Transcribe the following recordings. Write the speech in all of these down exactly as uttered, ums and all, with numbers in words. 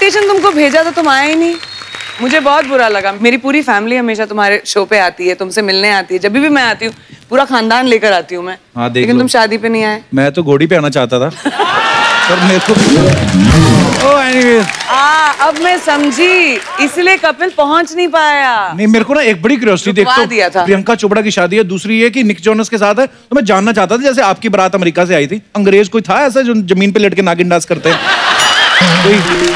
Invitation तुमको भेजा तो तुम आए ही नहीं, मुझे बहुत बुरा लगा। मेरी पूरी फैमिली हमेशा तुम्हारे शो पे आती है, तुमसे मिलने आती है, जब भी मैं आती हूँ पूरा खानदान लेकर आती हूँ मैं। हाँ, लेकिन तुम शादी पे नहीं आए। मैं तो घोड़ी पे आना चाहता था पर मेरे को oh, anyway. आ, अब मैं समझी, इसलिए कपिल पहुंच नहीं पाया। नहीं, मेरे को ना एक बड़ी क्यूरियोसिटी, देख तो दिया था। प्रियंका चोपड़ा की शादी है, दूसरी ये कि निक जोनस के साथ है, तो मैं जानना चाहता था जैसे आपकी बारात अमेरिका से आई थी, अंग्रेज कोई था ऐसा जो जमीन पे लेट के नागिन डांस करते हैं? कोई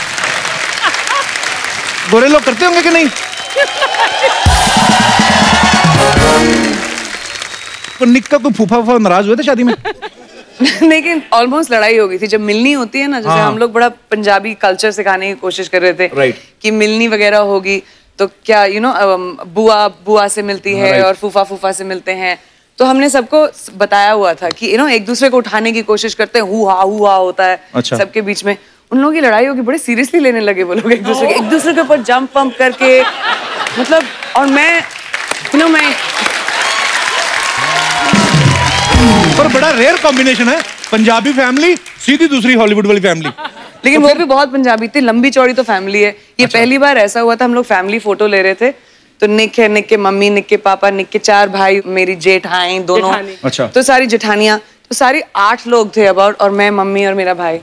गोरे लोग करते होंगे कि नहीं? तो निक का कोई फूफा फूफा नाराज हुए थे शादी में? लेकिन ऑलमोस्ट लड़ाई हो गई थी। जब मिलनी होती है ना, जैसे हाँ। हम लोग बड़ा पंजाबी कल्चर सिखाने की कोशिश कर रहे थे right. कि मिलनी वगैरह होगी तो क्या यू नो बुआ बुआ से मिलती है right. और फूफा फूफा से मिलते हैं, तो हमने सबको बताया हुआ था कि यू नो एक दूसरे को उठाने की कोशिश करते हैं, हुआ हुआ होता है अच्छा। सबके बीच में। उन लोगों की लड़ाई होगी, बड़े सीरियसली लेने लगे वो लोग एक दूसरे के एक दूसरे के ऊपर जंप वंप करके, मतलब। और मैं यू नो मैं पर बड़ा रेयर कॉम्बिनेशन है, पंजाबी फैमिली सीधी दूसरी हॉलीवुड वाली फैमिली। लेकिन तो वो भी बहुत पंजाबी थी, लंबी चौड़ी तो फैमिली है ये। अच्छा। पहली बार ऐसा हुआ था, हम लोग फैमिली फोटो ले रहे थे, तो निक है, निक के मम्मी, निक के पापा, निक के चार भाई, मेरी जेठाई दोनों, अच्छा। तो सारी जेठानियां, तो सारी आठ लोग थे अबाउट, और मैं, मम्मी और मेरा भाई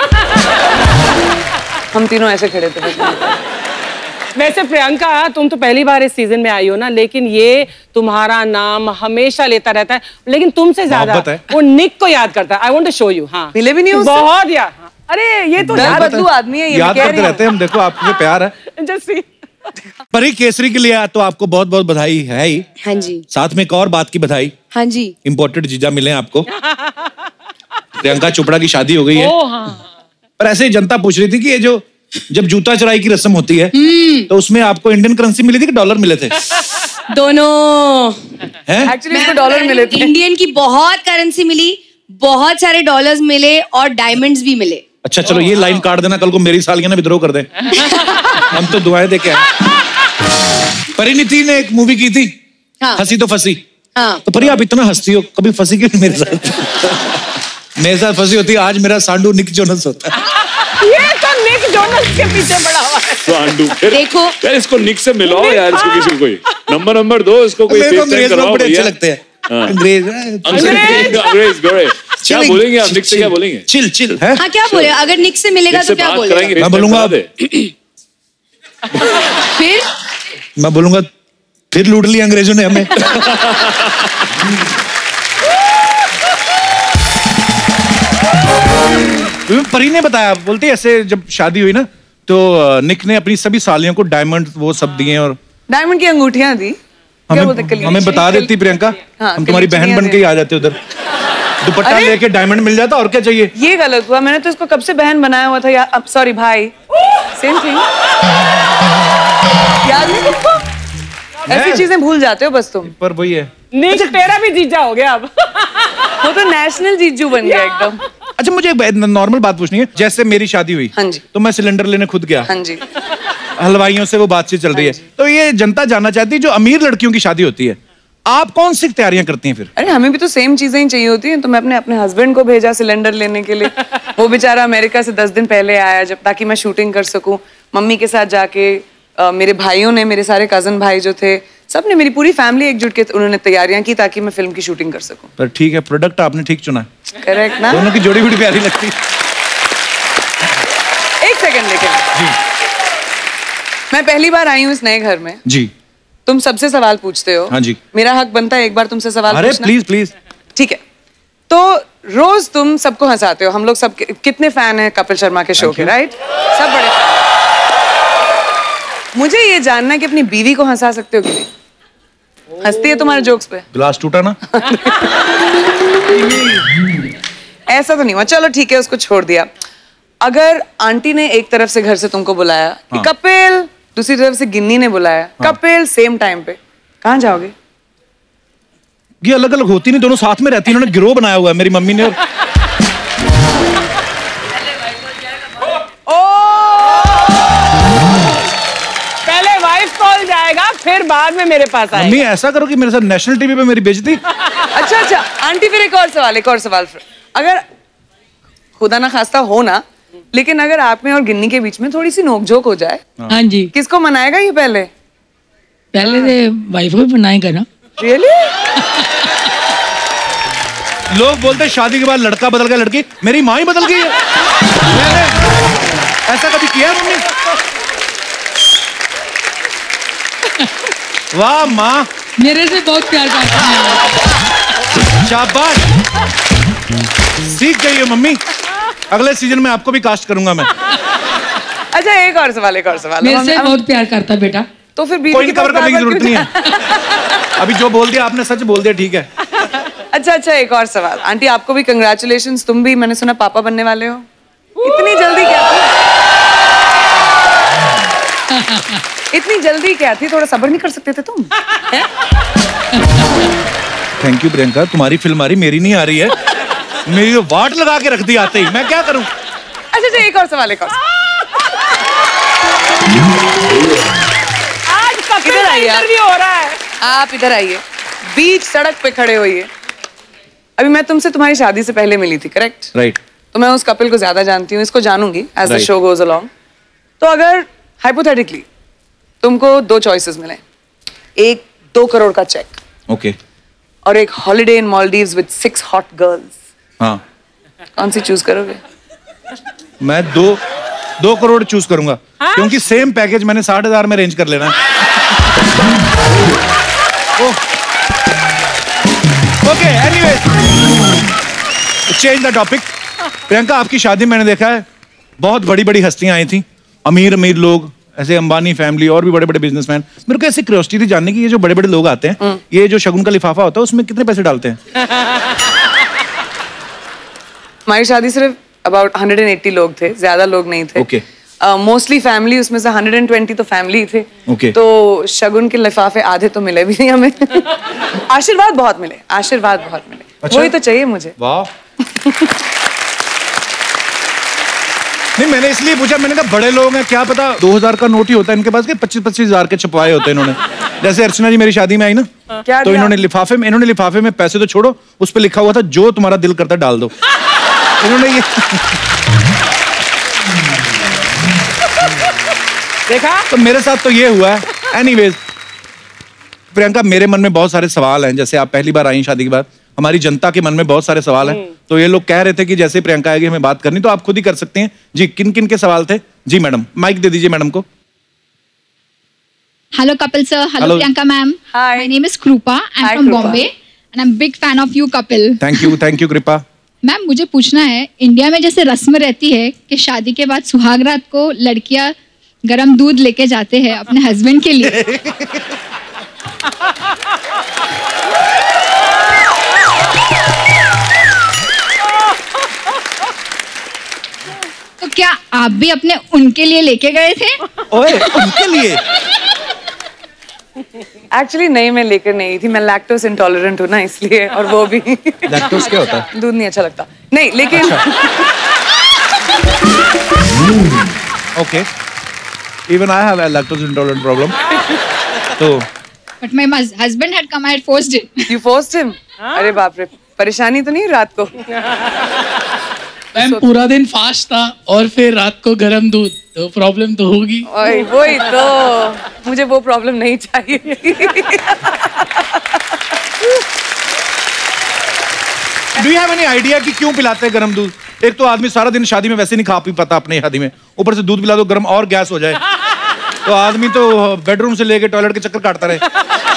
हम तीनों ऐसे खड़े थे। वैसे प्रियंका, तुम तो पहली बार इस सीजन में आई हो ना, लेकिन ये तुम्हारा नाम हमेशा लेता रहता है, लेकिन तुमसे ज्यादा वो निक को याद करता है। I want to show you. हाँ, मिले भी नहीं उससे? बहुत यार। अरे ये तो बदलू आदमी है, ये याद करते रहते हैं हम। देखो आपसे प्यार है। जस्ट परी केसरी के लिए तो आपको बहुत बहुत बधाई है ही। हाँ जी। साथ में एक और बात की बधाई। हाँ जी। इम्पोर्टेड जीजा मिले आपको। प्रियंका चोपड़ा की शादी हो गई है। पर ऐसे जनता पूछ रही थी कि ये जो जब जूता चढ़ाई की रस्म होती है तो उसमें आपको इंडियन करेंसी मिली थी कि डॉलर मिले थे? दोनों। एक्चुअली इसको डॉलर मिले थे। इंडियन की बहुत करेंसी मिली, बहुत सारे डॉलर्स मिले और डायमंड्स भी मिले। अच्छा चलो, ये लाइन काट देना, कल को मेरी सालियां ना विद्रोह कर दें। हम तो दुआएं दे के आए। परिणीति ने एक मूवी की थी, हाँ। हंसी तो फंसी। हाँ। तो परी आप इतना हंसती हो, कभी फंसी क्यों मेरे साथ? मेरे साथ फंसी होती, आज मेरा सांडू निक जोनस होता है। ये तो निक जोनस के पीछे पड़ा हुआ है। सांडू। देखो यार, इसको निक से मिलाओ यार, इसको किसी को कोई नंबर नंबर दो, इसको कोई अंग्रेज लोग बड़े अच्छे लगते हैं। अंग्रेज अंग्रेज गोरे। क्या बोलेंगे आप निक से? क्या बोलेंगे? चिल चिल है। हाँ, क्या बोले? अगर निक से मिलेगा तो क्या बोलेगा? मैं बोलूंगा फिर मैं बोलूंगा फिर लूट लिया अंग्रेजों ने हमें। परी ने बताया, बोलती ऐसे जब शादी हुई ना तो निक ने अपनी सभी सालियों को डायमंड वो सब दिए, और डायमंड की अंगूठियां दी। हमें हमें बता देती प्रियंका, हम तुम्हारी बहन बन के ही आ जाते उधर। दुपट्टा लेके डायमंड मिल जाता, और क्या चाहिए? ये गलत हुआ, मैंने तो इसको कब से बहन बनाया हुआ था यार। अब सॉरी भाई, सेम थिंग। याद नहीं तुमको? ऐसी चीजें भूल जाते हो बस तुम। पर वही है, निक तेरा भी जीजा हो गया अब। वो तो नेशनल जीजू बन गया एकदम। अच्छा, मुझे नॉर्मल बात पूछनी है। जैसे मेरी शादी हुई, हाँ जी, तो मैं सिलेंडर लेने खुद गया, हाँ जी, हलवाइयों से वो बातचीत चल रही है, तो ये जनता जानना चाहती है, जो अमीर लड़कियों की शादी होती है, आप कौन सी तैयारियां करती हैं फिर? अरे हमें भी तो सेम चीजें ही चाहिए होती हैं, तो मैं अपने अपने हस्बैंड को भेजा सिलेंडर लेने के लिए। वो बेचारा अमेरिका से दस दिन पहले आया, जब ताकि मैं शूटिंग कर सकूं। मम्मी के साथ जाके आ, मेरे भाइयों ने, मेरे सारे कजन भाई जो थे, सबने, मेरी पूरी फैमिली एकजुट के उन्होंने तैयारियां की ताकि मैं फिल्म की शूटिंग कर सकूं। पर ठीक है, प्रोडक्ट आपने ठीक चुना। करेक्ट ना? दोनों की जोड़ी बड़ी प्यारी लगती। एक सेकंड, लेकिन मैं पहली बार आई हूँ इस नए घर में जी। तुम सबसे सवाल पूछते हो। हाँ जी। मेरा हक बनता है एक बार तुमसे सवाल अरे पूछना। Please please. ठीक है, तो रोज तुम सबको हंसाते हो। हम लोग सब कितने फैन हैं कपिल शर्मा के शो के, राइट? सब बड़े। मुझे ये जानना है कि अपनी बीवी को हंसा सकते हो कि नहीं? हंसती है तुम्हारे जोक्स पे? ग्लास टूटा ना? ऐसा तो नहीं हुआ, चलो ठीक है, उसको छोड़ दिया। अगर आंटी ने एक तरफ से घर से तुमको बुलाया कि कपिल, दूसरी तरफ से गिन्नी ने बुलाया कपिल, सेम टाइम पे, कहाँ जाओगे? ये अलग अलग होती नहीं, दोनों साथ में रहती। इन्होंने गिरोह बनाया हुआ है मेरी मम्मी ने। और पहले वाइफ कॉल जाएगा, फिर बाद में मेरे पास आएगा। मम्मी ऐसा करो कि मेरे साथ नेशनल टीवी पे मेरी बेइज्जती। अच्छा अच्छा आंटी, फिर एक और सवाल, एक और सवाल। अगर खुदा ना खास्ता हो ना लेकिन अगर आप में और गिन्नी के बीच में थोड़ी सी नोकझोंक हो जाए, हाँ जी, किसको मनाएगा ये पहले? पहले से वाइफ को मनाएगा ना। रियली? लोग बोलते हैं शादी के बाद लड़का बदल गया, लड़की, मेरी माँ ही बदल गई है। मैंने ऐसा कभी किया है मम्मी? वाह माँ, मेरे से बहुत प्यार करती है। शाबाश, सीख गई है मम्मी। अगले सीजन में आपको भी कास्ट करूंगा मैं। अच्छा एक और सवाल, एक और सवाल। मेरे से बहुत प्यार करता है बेटा। तो फिर बीवी कोई के कवर करने की जरूरत नहीं है। अभी जो बोल दिया आपने सच बोल दिया, ठीक है। अच्छा अच्छा एक और सवाल। आंटी आपको भी कंग्रेचुलेशंस, तुम भी मैंने सुना पापा बनने वाले हो। इतनी जल्दी क्या थी? इतनी जल्दी क्या थी? थोड़ा सब्र नहीं कर सकते थे तुम? थैंक यू प्रियंका, तुम्हारी फिल्म आ रही, मेरी नहीं आ रही है। मेरी तो वाट लगा के रख दी आते ही, मैं क्या करूं? अच्छा अच्छा एक और सवाल, एक और सवाल। आज कपिल का इंटरव्यू हो रहा है। आप इधर आइए, बीच सड़क पे खड़े होइए। अभी मैं तुमसे तुम्हारी शादी से पहले मिली थी, करेक्ट? राइट। तो मैं उस कपिल को ज्यादा जानती हूँ, इसको जानूंगी as the show goes along. तो अगर हाइपोथेटिकली तुमको दो चॉइसेस मिले, एक दो करोड़ का चेक, ओके, और एक holiday in Maldives with six hot girls, हाँ, कौन सी चूज करोगे? मैं दो दो करोड़ चूज करूंगा। हाँ? क्योंकि सेम पैकेज मैंने साठ हजार में अरेंज कर लेना है। Okay, anyways, change the topic. Priyanka, आपकी शादी मैंने देखा है, बहुत बड़ी बड़ी हस्तियां आई थी, अमीर अमीर लोग, ऐसे अंबानी फैमिली और भी बड़े बड़े बिजनेसमैन। मेरे को ऐसी क्यूरियोसिटी थी जानने की, ये जो बड़े बड़े लोग आते हैं, ये जो शगुन का लिफाफा होता है, उसमें कितने पैसे डालते हैं? हमारी शादी सिर्फ अबाउट एक सौ अस्सी लोग थे, ज्यादा लोग नहीं थे। ओके। मोस्टली फैमिली, उसमें से एक सौ बीस तो फैमिली थे। okay. तो शगुन के लिफाफे आधे तो मिले भी नहीं हमें। आशीर्वाद बहुत मिले, आशीर्वाद बहुत मिले। अच्छा? वही तो चाहिए मुझे। वाह। नहीं, मैंने इसलिए पूछा, मैंने कहा बड़े लोग हैं, क्या पता दो हजार का नोट ही होता है इनके पास, के पच्चीस पच्चीस हजार के छपवाए होते हैं इन्होंने। जैसे अर्चना जी मेरी शादी में आई ना, क्या तो इन्होंने लिफाफे में इन्होंने लिफाफे में पैसे तो छोड़ो, उस पर लिखा हुआ था जो तुम्हारा दिल करता डाल दो। इन्होंने ये देखा। तो मेरे साथ तो ये हुआ है। एनीवेज प्रियंका, मेरे मन में बहुत सारे सवाल हैं। जैसे आप पहली बार आई शादी के बाद, हमारी जनता के मन में बहुत सारे सवाल हैं। तो ये लोग कह रहे थे कि जैसे प्रियंका आएगी हमें बात करनी, तो आप खुद ही कर सकते हैं जी। किन किन के सवाल थे जी? मैडम, माइक दे दीजिए मैडम को। Hello Kapil sir, hello, hello. Priyanka ma'am. Hi. My name is Krupa. I'm Hi, from Krupa. Bombay and I'm big fan of you Kapil. Thank you, thank you Kripa. Ma'am, मुझे पूछना है, India में जैसे रस्म रहती है कि शादी के बाद सुहागरात को लड़कियां गरम दूध लेके जाते हैं अपने हस्बैंड के लिए, तो क्या आप भी अपने उनके लिए लेके गए थे? ओए, उनके लिए? एक्चुअली नहीं, मैं लेकर नहीं थी, मैं लैक्टोस इंटॉलरेंट हूँ ना, इसलिए। और वो भी लैक्टोस क्या होता है? दूध नहीं अच्छा लगता। नहीं, लेकिन okay, even I have a lactose intolerant problem. तो But my husband had come, I had forced him. You forced him? अरे बाप रे, परेशानी तो नहीं रात को? मैम, पूरा दिन फास्ट था और फिर रात को गरम दूध, तो प्रॉब्लम तो होगी। ओए, वही तो, मुझे वो प्रॉब्लम नहीं चाहिए थी। Do you have any idea कि क्यों पिलाते हैं गरम दूध? एक तो आदमी सारा दिन शादी में वैसे नहीं खा पी पाता अपनी शादी में, ऊपर से दूध पिला दो गरम और गैस हो जाए, तो आदमी तो बेडरूम से लेके टॉयलेट के चक्कर काटता रहे।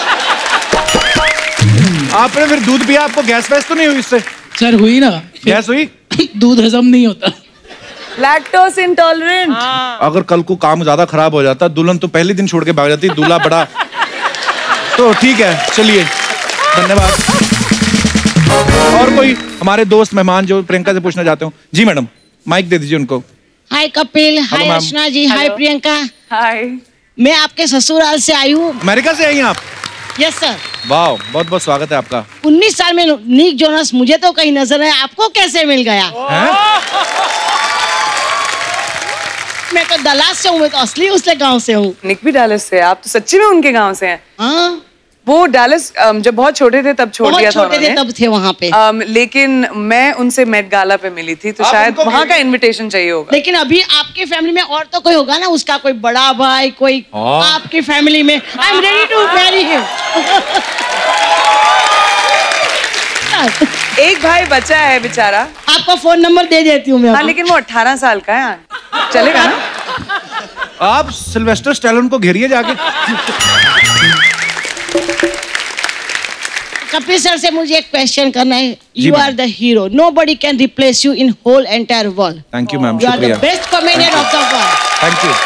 आपने फिर दूध पिया, आपको गैस वैस तो नहीं हुई इससे? सर हुई ना, गैस हुई? दूध हजम नहीं होता। Lactose intolerant. अगर कल को काम ज्यादा खराब हो जाता, दुल्हन तो पहले दिन छोड़ के भाग जाती, दूल्हा बड़ा। तो ठीक है, चलिए, धन्यवाद। और कोई हमारे दोस्त मेहमान जो प्रियंका से पूछना चाहते हो? जी मैडम, माइक दे दीजिए उनको। हाय कपिल, हाय अर्चना जी, हाय प्रियंका। हाय, मैं आपके ससुराल से आई हूँ। अमेरिका से आई हैं आप? Yes sir. वाह, बहुत बहुत स्वागत है आपका। उन्नीस साल में निक जोनस मुझे तो कहीं नजर है, आपको कैसे मिल गया? मैं तो दलास से हूँ, मैं तो असली उसके गांव से हूँ। निक भी डालस से? आप तो सच्ची में उनके गांव से हैं? हाँ। वो डैलस जब बहुत छोटे थे तब छोड़ दिया था छोटे थे तब थे वहाँ पे। um, लेकिन मैं उनसे मेट गाला पे मिली थी तो शायद वहाँ का इनविटेशन चाहिए होगा। लेकिन अभी आपके फैमिली में और तो कोई होगा ना, उसका कोई बड़ा भाई कोई आपकी फैमिली में। I am ready to marry him. एक भाई बचा है बेचारा। आपका फोन नंबर दे देती हूँ मैं। हाँ लेकिन वो अठारह साल का है, चलेगा ना? आप सिल्वेस्टर स्टैलोन को घेरिए जाके। कपिल सर से मुझे एक क्वेश्चन करना है। You are the hero, nobody can replace you in whole entire world. Thank you ma'am, you are शुक्रिया। The best comedian of the world. Thank you.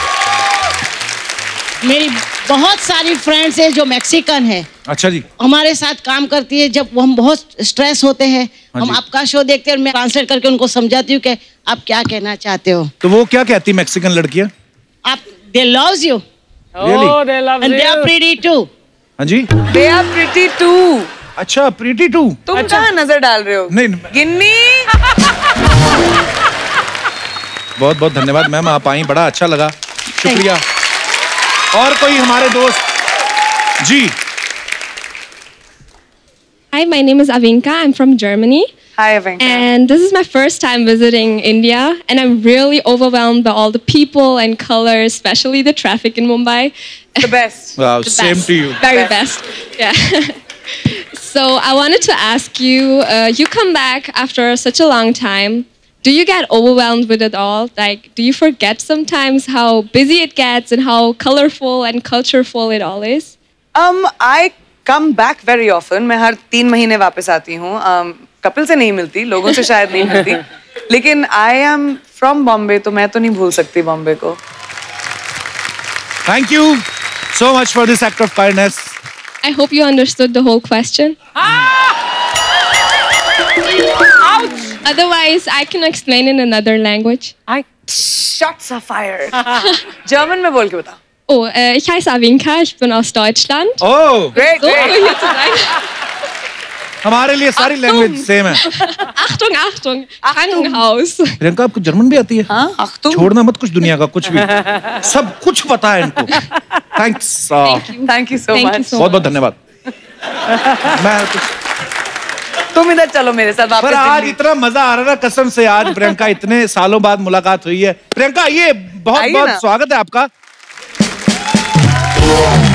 मेरी बहुत सारी फ्रेंड्स हैं जो मैक्सिकन है। अच्छा जी। हमारे साथ काम करती है। जब हम बहुत स्ट्रेस होते हैं हम आपका शो देखते हैं और मैं ट्रांसलेट करके उनको समझाती हूँ कि आप क्या कहना चाहते हो। तो वो क्या कहती है मैक्सिकन लड़कियाँ? आप they loves you and they are pretty too. हाँ जी, दे आर प्रीटी टू। अच्छा प्रीटी टू। तुम अच्छा। कहाँ नजर डाल रहे हो? नहीं गिन्नी। बहुत बहुत धन्यवाद मैम, आप आई, बड़ा अच्छा लगा, शुक्रिया। और कोई हमारे दोस्त जी? Hi, my name is Avinka. I'm from Germany. Hi, Avinka. And this is my first time visiting India, and I'm really overwhelmed by all the people and colors, especially the traffic in Mumbai. The best. Wow, The same best. to you. Very best. Yeah. So I wanted to ask you, uh, you come back after such a long time. Do you get overwhelmed with it all? Like, do you forget sometimes how busy it gets and how colorful and cultureful it all is? Um, I come back very often. मैं हर तीन महीने वापस आती हूँ। um, Kapil से नहीं मिलती, लोगों से शायद नहीं मिलती, लेकिन I am from Bombay, तो मैं तो नहीं भूल सकती बॉम्बे को। Thank you so much for this act of kindness. I hope you understood the whole question. Ouch! Otherwise, I can explain in another language. I shots are fired. German में बोल के बता। Oh, äh, ich heiße Avinka, ich bin aus Deutschland. Oh, great, so, great. hier zu sein. हमारे लिए सारी language same है। Achtung, Achtung, Krankenhaus. Priyanka आपको German भी आती है? हाँ, Achtung. छोड़ना मत कुछ दुनिया का कुछ भी, सब कुछ पता है इनको। Thanks. Thank you. Thank you so Thank much. you so बहुत बहुत much. धन्यवाद। मैं कुछ तुम इधर चलो मेरे साथ वापस। पर आज इतना मजा आ रहा है कसम से, आज प्रियंका इतने सालों बाद मुलाकात हुई है। प्रियंका ये बहुत बहुत स्वागत है आपका।